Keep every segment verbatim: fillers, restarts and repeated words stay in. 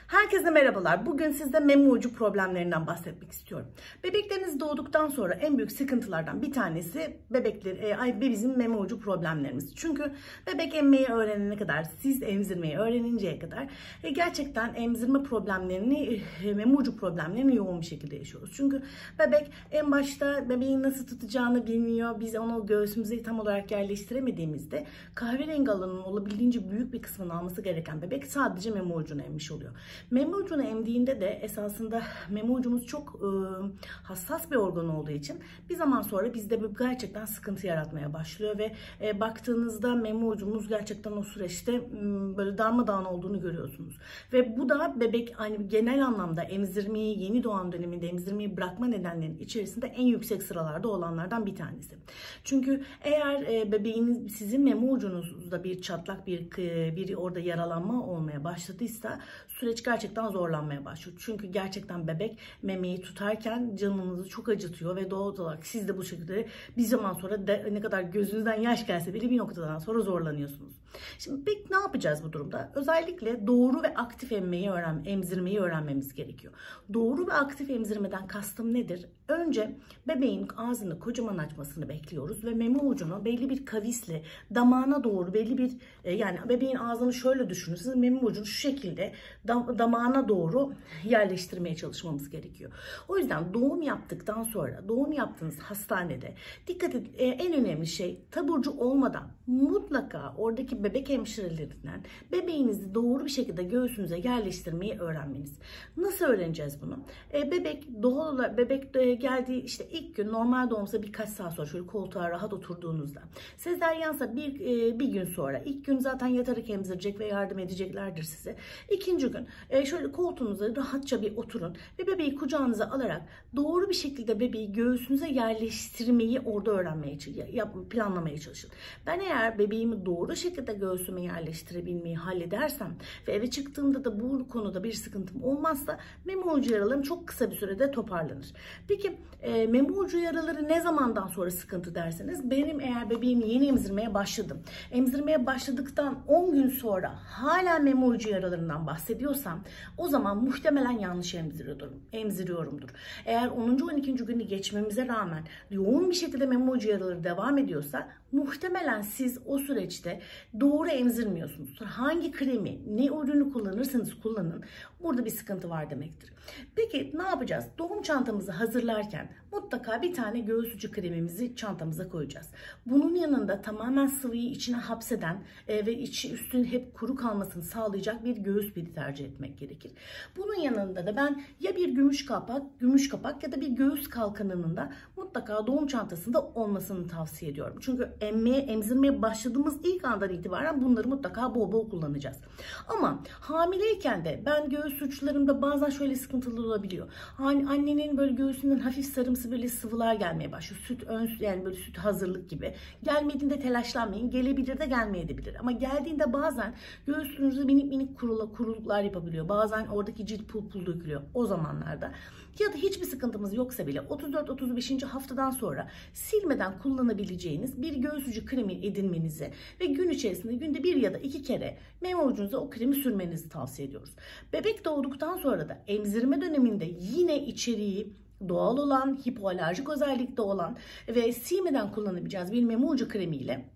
Herkese merhabalar. Bugün sizde meme ucu problemlerinden bahsetmek istiyorum. Bebekleriniz doğduktan sonra en büyük sıkıntılardan bir tanesi bebekler, e, ay bizim meme ucu problemlerimiz. Çünkü bebek emmeyi öğrenene kadar, siz emzirmeyi öğreninceye kadar e, gerçekten emzirme problemlerini, e, meme ucu problemlerini yoğun bir şekilde yaşıyoruz. Çünkü bebek en başta bebeğin nasıl tutacağını bilmiyor. Biz onu göğsümüze tam olarak yerleştiremediğimizde kahverengi alanının olabildiğince büyük bir kısmını alması gereken bebek sadece meme ucunu emmiş oluyor. Meme ucunu emdiğinde de esasında meme ucumuz çok e, hassas bir organ olduğu için bir zaman sonra bizde gerçekten sıkıntı yaratmaya başlıyor ve e, baktığınızda meme ucumuz gerçekten o süreçte e, böyle darmadağın olduğunu görüyorsunuz. Ve bu da bebek hani genel anlamda emzirmeyi, yeni doğan döneminde emzirmeyi bırakma nedenlerinin içerisinde en yüksek sıralarda olanlardan bir tanesi. Çünkü eğer e, bebeğiniz sizin meme ucunuzda bir çatlak, bir bir orada yaralanma olmaya başladıysa süreç gerçekten zorlanmaya başlıyor. Çünkü gerçekten bebek memeyi tutarken canınızı çok acıtıyor ve doğal olarak siz de bu şekilde bir zaman sonra de, ne kadar gözünüzden yaş gelse bile bir noktadan sonra zorlanıyorsunuz. Şimdi peki ne yapacağız bu durumda? Özellikle doğru ve aktif emmeyi öğren, emzirmeyi öğrenmemiz gerekiyor. Doğru ve aktif emzirmeden kastım nedir? Önce bebeğin ağzını kocaman açmasını bekliyoruz ve meme ucunu belli bir kavisle damağına doğru belli bir yani bebeğin ağzını şöyle düşünün. Siz meme ucunu şu şekilde dam, damağına doğru yerleştirmeye çalışmamız gerekiyor. O yüzden doğum yaptıktan sonra doğum yaptığınız hastanede dikkat edin, en önemli şey taburcu olmadan mutlaka oradaki bebek hemşirelerinden bebeğinizi doğru bir şekilde göğsünüze yerleştirmeyi öğrenmeniz. Nasıl öğreneceğiz bunu? E, bebek doğal olarak bebek geldiği işte ilk gün normal doğumsa birkaç saat sonra şöyle koltuğa rahat oturduğunuzda, sezaryensa bir e, bir gün sonra, ilk gün zaten yatarak emzirecek ve yardım edeceklerdir size. İkinci gün e, şöyle koltuğunuza rahatça bir oturun ve bebeği kucağınıza alarak doğru bir şekilde bebeği göğsünüze yerleştirmeyi orada öğrenmeye planlamaya çalışın. Ben eğer bebeğimi doğru şekilde göğsüme yerleştirebilmeyi halledersem ve eve çıktığımda da bu konuda bir sıkıntım olmazsa meme ucu yaralarım çok kısa bir sürede toparlanır. Peki e, meme ucu yaraları ne zamandan sonra sıkıntı derseniz, benim eğer bebeğimi yeni emzirmeye başladım. Emzirmeye başladıktan on gün sonra hala meme ucu yaralarından bahsediyorsam o zaman muhtemelen yanlış emziriyordur, emziriyorumdur. Eğer onuncu on ikinci günü geçmemize rağmen yoğun bir şekilde meme ucu yaraları devam ediyorsa muhtemelen siz o süreçte doğru emzirmiyorsunuz. Hangi kremi, ne ürünü kullanırsanız kullanın burada bir sıkıntı var demektir. Peki ne yapacağız? Doğum çantamızı hazırlarken mutlaka bir tane göğüs ucu kremimizi çantamıza koyacağız. Bunun yanında tamamen sıvıyı içine hapseden e, ve içi üstünün hep kuru kalmasını sağlayacak bir göğüs pedi tercih etmek gerekir. Bunun yanında da ben ya bir gümüş kapak, gümüş kapak ya da bir göğüs kalkanının da mutlaka doğum çantasında olmasını tavsiye ediyorum. Çünkü emmeye, emzirmeye başladığımız ilk andan itibaren bunları mutlaka bol bol kullanacağız. Ama hamileyken de ben göğüs uçlarımda bazen şöyle sıkıntılı olabiliyor. Hani annenin böyle göğsünden hafif sarımsı böyle sıvılar gelmeye başlıyor. Süt ön, yani böyle süt hazırlık gibi. Gelmediğinde telaşlanmayın. Gelebilir de gelmeyebilir. Ama geldiğinde bazen göğsünüzde minik minik kurula, kuruluklar yapabiliyor. Bazen oradaki cilt pul pul dökülüyor. O zamanlarda. Ya da hiçbir sıkıntımız yoksa bile otuz dört otuz beşinci haftadan sonra silmeden kullanabileceğiniz bir göğüs ucu kremi edinmenizi ve gün içerisinde günde bir ya da iki kere meme ucunuza o kremi sürmenizi tavsiye ediyoruz. Bebek doğduktan sonra da emzirme döneminde yine içeriği doğal olan, hipoalerjik özellikte olan ve silmeden kullanabileceğiniz bir meme ucu kremiyle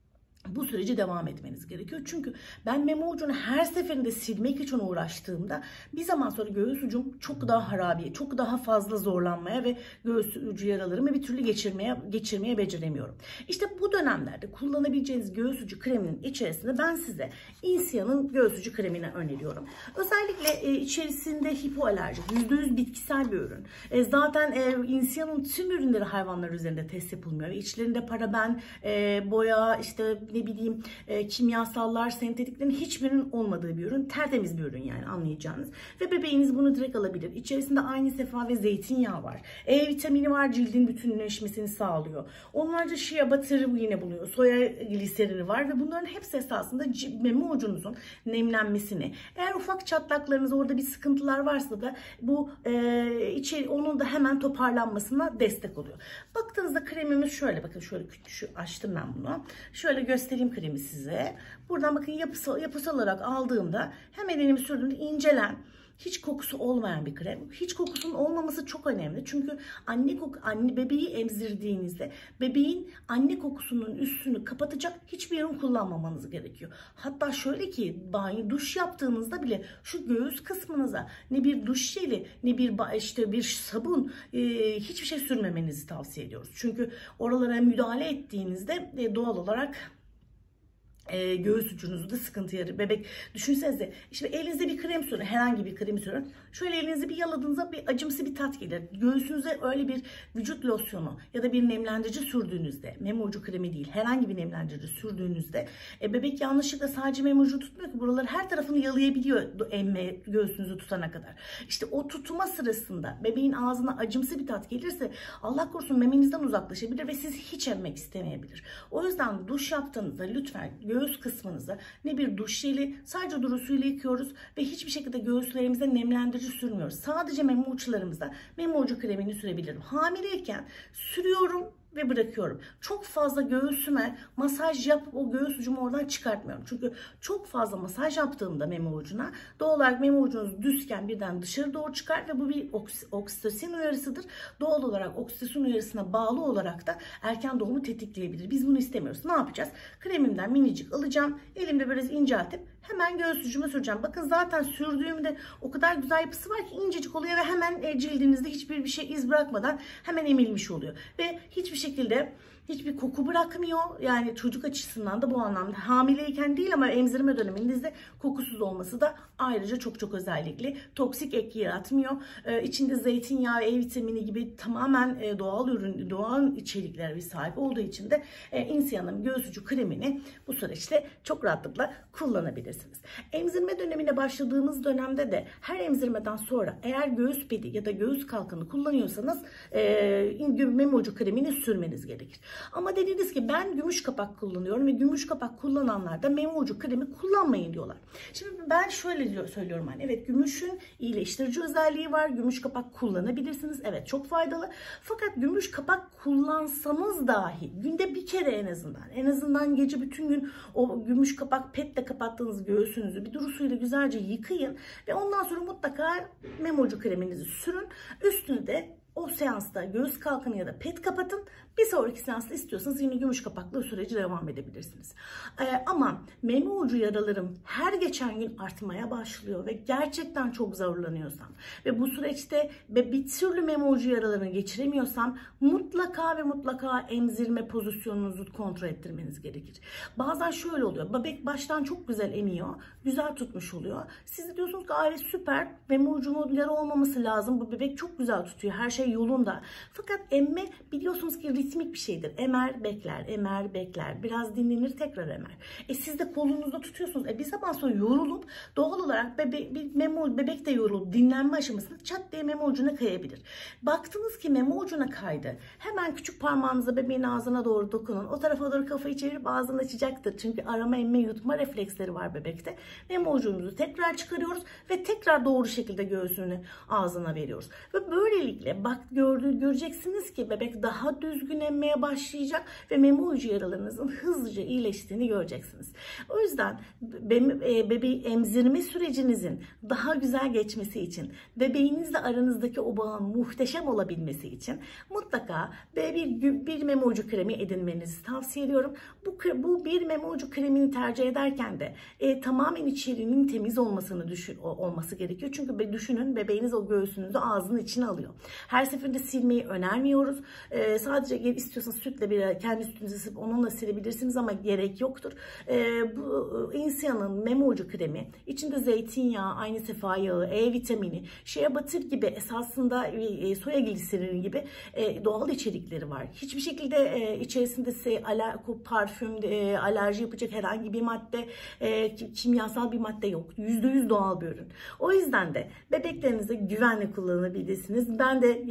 bu süreci devam etmeniz gerekiyor. Çünkü ben meme ucunu her seferinde silmek için uğraştığımda bir zaman sonra göğüs ucum çok daha harabiye, çok daha fazla zorlanmaya ve göğüs ucu yaralarımı bir türlü geçirmeye geçirmeye beceremiyorum. İşte bu dönemlerde kullanabileceğiniz göğüs ucu kreminin içerisinde ben size Insia'nın göğüs ucu kremini öneriyorum. Özellikle e, içerisinde hipoalerjik, yüzde yüz bitkisel bir ürün. E, zaten e, Insia'nın tüm ürünleri hayvanlar üzerinde test yapılmıyor. İçlerinde paraben, e, boya, işte ne bileyim e, kimyasallar, sentetiklerin hiçbirinin olmadığı bir ürün. Tertemiz bir ürün yani, anlayacağınız. Ve bebeğiniz bunu direkt alabilir. İçerisinde aynı sefa ve zeytinyağı var. E vitamini var, cildin bütünleşmesini sağlıyor. Onlarca shea butter'ı yine bulunuyor. Soya gliserini var ve bunların hepsi esasında meme ucunuzun nemlenmesini. Eğer ufak çatlaklarınız, orada bir sıkıntılar varsa da bu e, içeri onun da hemen toparlanmasına destek oluyor. Baktığınızda kremimiz şöyle, bakın şöyle şu açtım ben bunu. Şöyle göstereyim kremi size. Buradan bakın yapısal, yapısal olarak aldığımda hemen elimi sürdüğümde incelen hiç kokusu olmayan bir krem. Hiç kokusunun olmaması çok önemli. Çünkü anne koku, anne bebeği emzirdiğinizde bebeğin anne kokusunun üstünü kapatacak hiçbir ürün kullanmamanız gerekiyor. Hatta şöyle ki banyo, duş yaptığınızda bile şu göğüs kısmınıza ne bir duş jeli ne bir işte bir sabun, e, hiçbir şey sürmemenizi tavsiye ediyoruz. Çünkü oralara müdahale ettiğinizde e, doğal olarak E, göğüs ucunuzda sıkıntı yaratır. Bebek, düşünsenize, işte elinizde bir krem sürün, herhangi bir krem sürün. Şöyle elinizi bir yaladığınızda bir acımsı bir tat gelir. Göğsünüze öyle bir vücut losyonu ya da bir nemlendirici sürdüğünüzde, meme ucu kremi değil, herhangi bir nemlendirici sürdüğünüzde e, bebek yanlışlıkla sadece meme ucu tutmuyor ki, buraları her tarafını yalayabiliyor emme, göğsünüzü tutana kadar. İşte o tutma sırasında bebeğin ağzına acımsı bir tat gelirse Allah korusun memenizden uzaklaşabilir ve siz hiç emmek istemeyebilir. O yüzden duş yaptığınızda lütfen göğüs kısmınıza ne bir duş jeli, sadece duru suyla yıkıyoruz ve hiçbir şekilde göğüslerimize nemlendirici sürmüyoruz. Sadece meme uçlarımıza meme ucu kremini sürebilirim. Hamileyken sürüyorum ve bırakıyorum. Çok fazla göğsüme masaj yapıp o göğüs ucumu oradan çıkartmıyorum. Çünkü çok fazla masaj yaptığımda meme ucuna doğal olarak meme ucunuz düzken birden dışarı doğru çıkar ve bu bir oks oksitosin uyarısıdır. Doğal olarak oksitosin uyarısına bağlı olarak da erken doğumu tetikleyebilir. Biz bunu istemiyoruz. Ne yapacağız? Kremimden minicik alacağım. Elimde biraz inceltip hemen göğüs ucuma süreceğim. Bakın zaten sürdüğümde o kadar güzel yapısı var ki incecik oluyor ve hemen cildinizde hiçbir bir şey iz bırakmadan hemen emilmiş oluyor. Ve hiçbir şekilde hiçbir koku bırakmıyor. Yani çocuk açısından da bu anlamda, hamileyken değil ama emzirme döneminizde kokusuz olması da ayrıca çok çok özellikli. Toksik ek yaratmıyor. Ee, içinde zeytinyağı, E vitamini gibi tamamen e, doğal ürün, doğal içeriklere sahip olduğu için de e, İnsia'nın göğüs ucu kremini bu süreçte çok rahatlıkla kullanabilirsiniz. Emzirme dönemine başladığımız dönemde de her emzirmeden sonra eğer göğüs pedi ya da göğüs kalkanı kullanıyorsanız e, meme ucu kremini sürmeniz gerekir. Ama dediniz ki ben gümüş kapak kullanıyorum ve gümüş kapak kullananlar da meme ucu kremi kullanmayın diyorlar. Şimdi ben şöyle diyor, söylüyorum hani evet, gümüşün iyileştirici özelliği var. Gümüş kapak kullanabilirsiniz. Evet, çok faydalı. Fakat gümüş kapak kullansanız dahi günde bir kere en azından en azından gece bütün gün o gümüş kapak petle kapattığınız göğsünüzü bir duru suyla güzelce yıkayın ve ondan sonra mutlaka meme ucu kreminizi sürün. Üstünü de o seansta göğüs kalkanı ya da pet kapatın. Bir sonraki seansta istiyorsanız yine gümüş kapaklı süreci devam edebilirsiniz. Ee, ama meme ucu yaralarım her geçen gün artmaya başlıyor ve gerçekten çok zorlanıyorsam ve bu süreçte bir türlü meme ucu yaralarını geçiremiyorsam mutlaka ve mutlaka emzirme pozisyonunuzu kontrol ettirmeniz gerekir. Bazen şöyle oluyor. Bebek baştan çok güzel emiyor. Güzel tutmuş oluyor. Siz de diyorsunuz ki aile süper. Meme ucu yara olmaması lazım. Bu bebek çok güzel tutuyor. Her şey yolunda. Fakat emme biliyorsunuz ki ritmik bir şeydir. Emer bekler, emer bekler. Biraz dinlenir, tekrar emer. E siz de kolunuzda tutuyorsunuz. E bir zaman sonra yorulup doğal olarak bebe bir meme, bebek de yorulup dinlenme aşamasında çat diye meme ucuna kayabilir. Baktınız ki meme ucuna kaydı. Hemen küçük parmağınızla bebeğin ağzına doğru dokunun. O tarafa doğru kafayı çevirip ağzını açacaktır. Çünkü arama, emme, yutma refleksleri var bebekte. Meme ucumuzu tekrar çıkarıyoruz ve tekrar doğru şekilde göğsünü ağzına veriyoruz. Ve böylelikle bak gördüğü göreceksiniz ki bebek daha düzgün emmeye başlayacak ve meme ucu yaralarınızın hızlıca iyileştiğini göreceksiniz. O yüzden bebe bebeği emzirme sürecinizin daha güzel geçmesi için, bebeğinizle aranızdaki o bağın muhteşem olabilmesi için mutlaka bir, bir meme ucu kremi edinmenizi tavsiye ediyorum. Bu, bu bir meme ucu kremini tercih ederken de e, tamamen içeriğinin temiz olmasını düşün, olması gerekiyor. Çünkü düşünün, bebeğiniz o göğsünüzü ağzının içine alıyor. Her seferinde silmeyi önermiyoruz. Ee, sadece istiyorsanız sütle bir kendi sütünüzü silip onunla silebilirsiniz ama gerek yoktur. Ee, bu İnsia'nın meme ucu kremi içinde zeytinyağı, aynı sefa yağı, E vitamini, shea butter gibi esasında e, soya gliserini gibi e, doğal içerikleri var. Hiçbir şekilde e, içerisinde size ala, parfüm, e, alerji yapacak herhangi bir madde, e, kimyasal bir madde yok. yüzde yüz doğal bir ürün. O yüzden de bebeklerinize güvenle kullanabilirsiniz. Ben de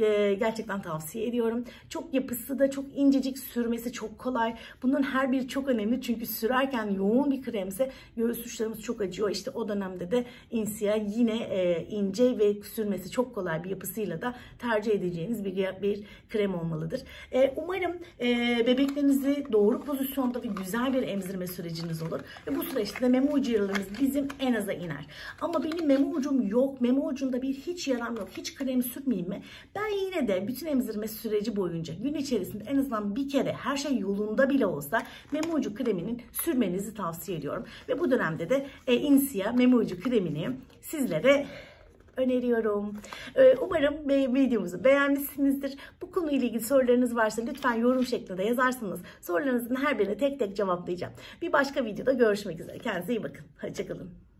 e, gerçekten tavsiye ediyorum. Çok yapısı da çok incecik, sürmesi çok kolay. Bunların her biri çok önemli çünkü sürerken yoğun bir kremse göğüs uçlarımız çok acıyor. İşte o dönemde de Insia yine e, ince ve sürmesi çok kolay bir yapısıyla da tercih edeceğiniz bir, bir krem olmalıdır. E, umarım e, bebeklerinizi doğru pozisyonda ve güzel bir emzirme süreciniz olur. Ve bu süreçte de meme ucu yaralarımız bizim en aza iner. Ama benim meme ucum yok, meme ucunda bir hiç yaram yok, hiç krem sürmeyeyim mi? Ben yine de bütün emzirme süreci boyunca gün içerisinde en azından bir kere her şey yolunda bile olsa meme ucu kreminin sürmenizi tavsiye ediyorum. Ve bu dönemde de e, Insia meme ucu kremini sizlere öneriyorum. Umarım videomuzu beğenmişsinizdir. Bu konuyla ilgili sorularınız varsa lütfen yorum şeklinde yazarsanız sorularınızın her birini tek tek cevaplayacağım. Bir başka videoda görüşmek üzere. Kendinize iyi bakın. Hoşça kalın.